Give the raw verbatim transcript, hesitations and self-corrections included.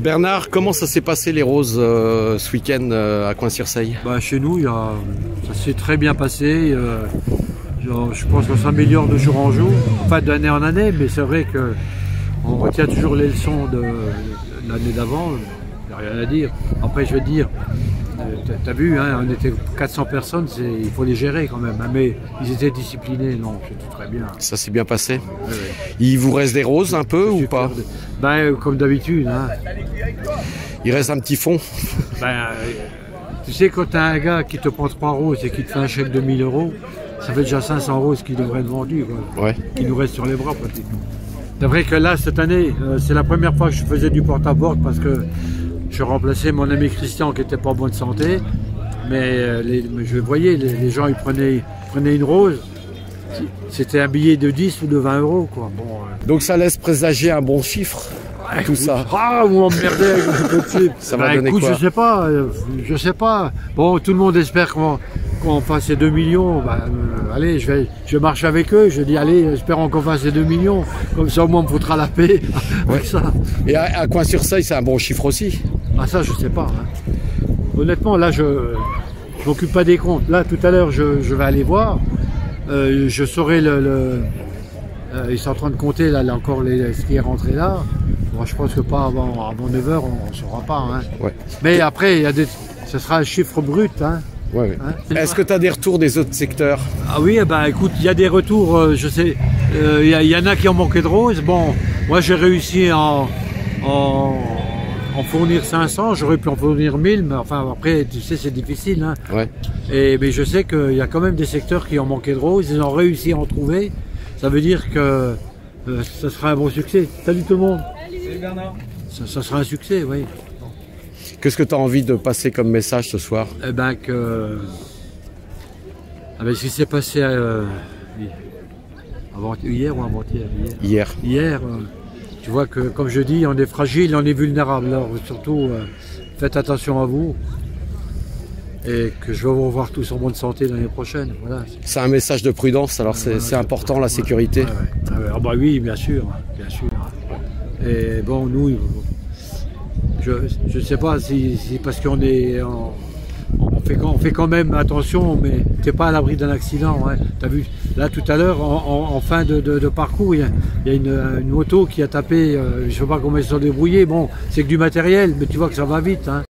Bernard, comment ça s'est passé les roses euh, ce week-end euh, à Coin-sur-Seille? Bah, chez nous, il y a, ça s'est très bien passé. Euh, genre, je pense qu'on s'améliore de jour en jour, enfin d'année en année, mais c'est vrai qu'on retient toujours les leçons de, de l'année d'avant. Il n'y a rien à dire. Après, je veux dire, tu as vu, hein, on était quatre cents personnes, il faut les gérer quand même. Hein, mais ils étaient disciplinés, non, c'était très bien. Ça s'est bien passé. Ouais, ouais. Il vous reste des roses un peu ou pas? Ben, comme d'habitude. Hein. Il reste un petit fond. Ben, euh, tu sais, quand tu as un gars qui te prend trois roses et qui te fait un chèque de mille euros, ça fait déjà cinq cents roses qui devraient être vendues, quoi. Ouais. Qui nous restent sur les bras pratiquement. C'est vrai que là, cette année, euh, c'est la première fois que je faisais du porte-à-porte parce que je remplaçais mon ami Christian qui n'était pas en bonne santé. Mais euh, les, je voyais, les, les gens ils prenaient, ils prenaient une rose. C'était un billet de dix ou de vingt euros, quoi. Bon, euh... Donc ça laisse présager un bon chiffre, ouais, tout ça. Ah, vous m'emmerdez avec le petit. Ça bah, va donner écoute, quoi? Je sais pas, euh, je sais pas. Bon, tout le monde espère qu'on qu'on fasse les deux millions. Bah, euh, allez, je vais, je marche avec eux. Je dis, allez, espérons qu'on fasse les deux millions. Comme ça, au moins, on me foutra la paix avec ouais. ça. Et à, à Coin-sur-Seille, c'est un bon chiffre aussi? Ah, ça, je sais pas. Hein. Honnêtement, là, je ne m'occupe pas des comptes. Là, tout à l'heure, je, je vais aller voir. Euh, je saurai le... le euh, ils sont en train de compter là, là encore les, ce qui est rentré là. Moi, je pense que pas avant, avant neuf heures, on ne saura pas. Hein. Ouais. Mais après, il y a des, ce sera un chiffre brut. Hein. Ouais, ouais. Hein. Est-ce que tu as des retours des autres secteurs? Ah oui, ben, écoute, il y a des retours, euh, je sais, il euh, y, y en a qui ont manqué de roses. Bon, moi j'ai réussi en, en, en fournir cinq cents, j'aurais pu en fournir mille, mais enfin après, tu sais, c'est difficile. Hein. Ouais. Et, mais je sais qu'il y a quand même des secteurs qui ont manqué de roses, ils ont réussi à en trouver. Ça veut dire que euh, ça sera un bon succès. Salut tout le monde. Salut Bernard. Ça, ça sera un succès, oui. Qu'est-ce que tu as envie de passer comme message ce soir? Eh ben que... Ah ben, ce qui s'est passé euh, avant, hier ou avant-hier? Hier. Hier, hier euh, tu vois que, comme je dis, on est fragile, on est vulnérable. Alors surtout, euh, faites attention à vous. Et que je vais vous revoir tous en bonne santé l'année prochaine. Voilà. C'est un message de prudence, alors c'est ouais, important, ouais, la sécurité. Ouais, ouais. Ah bah oui, bien sûr, bien sûr. Et bon, nous, je ne sais pas si, si parce qu'on est... En, on, fait, on fait quand même attention, mais tu n'es pas à l'abri d'un accident. Hein. Tu as vu, là tout à l'heure, en, en, en fin de, de, de parcours, il y a, il y a une, une moto qui a tapé, euh, je ne sais pas comment ils se sont débrouillés. Bon, c'est que du matériel, mais tu vois que ça va vite. Hein.